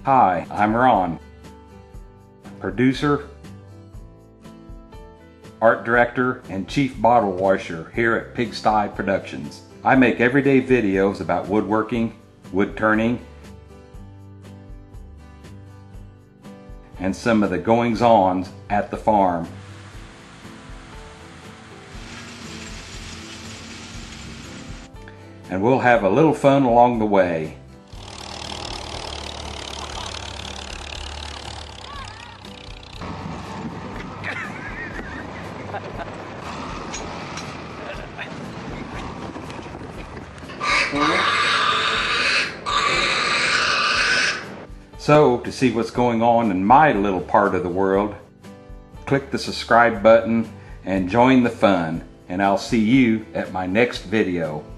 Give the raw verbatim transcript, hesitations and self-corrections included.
Hi, I'm Ron, producer, art director, and chief bottle washer here at Pigsty Productions. I make everyday videos about woodworking, wood turning, and some of the goings-on at the farm. And we'll have a little fun along the way. So, to see what's going on in my little part of the world, click the subscribe button and join the fun, and I'll see you at my next video.